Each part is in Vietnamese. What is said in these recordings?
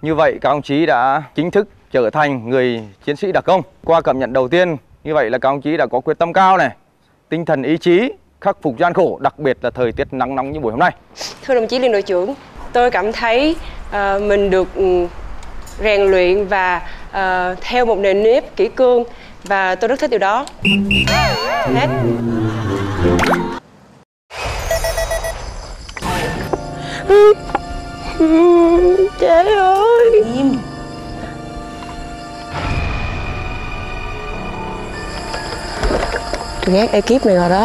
Như vậy các ông chí đã chính thức trở thành người chiến sĩ đặc công. Qua cảm nhận đầu tiên, như vậy là các ông chí đã có quyết tâm cao này, tinh thần ý chí, khắc phục gian khổ, đặc biệt là thời tiết nắng nóng như buổi hôm nay. Thưa đồng chí liên đội trưởng, tôi cảm thấy mình được rèn luyện và theo một nền nếp kỷ cương và tôi rất thích điều đó. Hết. Trời ơi. Im. Tôi ghét ekip này rồi đó.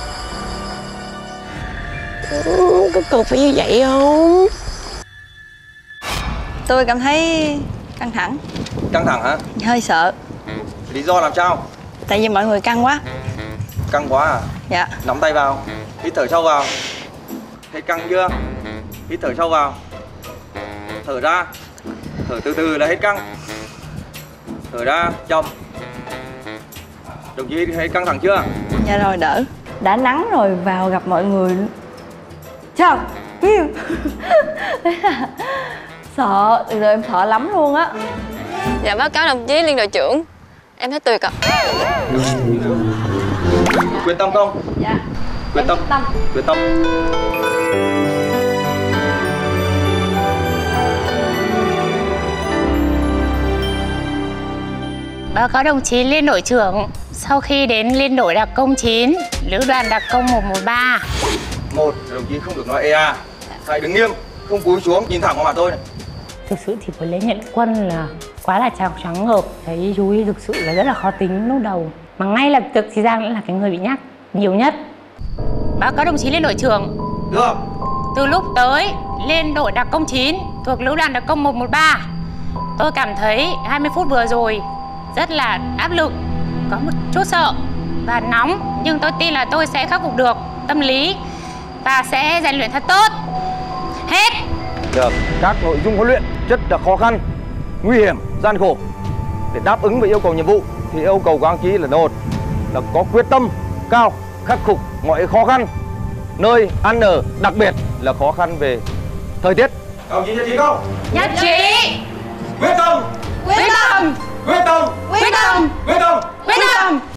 Có cần phải như vậy không? Tôi cảm thấy căng thẳng. Căng thẳng hả? Hơi sợ. Lý do làm sao? Tại vì mọi người căng quá. Căng quá à? Dạ. Nắm tay vào, hít thở sâu vào. Thấy căng chưa? Hít thở sâu vào, thở ra, thở từ từ là hết căng. Thở ra, chậm. Đồng chí thấy căng thẳng chưa? Dạ rồi, đỡ. Đã nắng rồi vào gặp mọi người. Chào. Sợ, từ giờ em sợ lắm luôn á. Dạ báo cáo đồng chí liên đội trưởng, em thấy tuyệt ạ. Quyết tâm không? Dạ. Quyết tâm. Quyết tâm. Báo cáo đồng chí liên đội trưởng, sau khi đến liên đội đặc công 9, lữ đoàn đặc công 113. Một, đồng chí không được nói ea. Hãy đứng nghiêm, không cúi xuống, nhìn thẳng vào mặt tôi này. Thực sự thì với lễ nhận quân là quá là choáng ngợp. Thấy chú ý thực sự là rất là khó tính lúc đầu. Mà ngay lập tức thì Giang là cái người bị nhắc nhiều nhất. Báo cáo đồng chí liên đội trưởng. Được. Từ lúc tới liên đội đặc công 9 thuộc lữ đoàn đặc công 113, tôi cảm thấy 20 phút vừa rồi rất là áp lực, có một chút sợ và nóng, nhưng tôi tin là tôi sẽ khắc phục được tâm lý và sẽ rèn luyện thật tốt. Hết. Được. Các nội dung huấn luyện rất là khó khăn, nguy hiểm, gian khổ. Để đáp ứng với yêu cầu nhiệm vụ thì yêu cầu của các ông chí là một là có quyết tâm cao, khắc phục mọi khó khăn, nơi ăn ở, đặc biệt là khó khăn về thời tiết. Các ông chí nhất trí không? Nhất trí. Quyết tâm. Quyết tâm. Quyết tâm. Quyết tâm. Quyết tâm. Quyết tâm.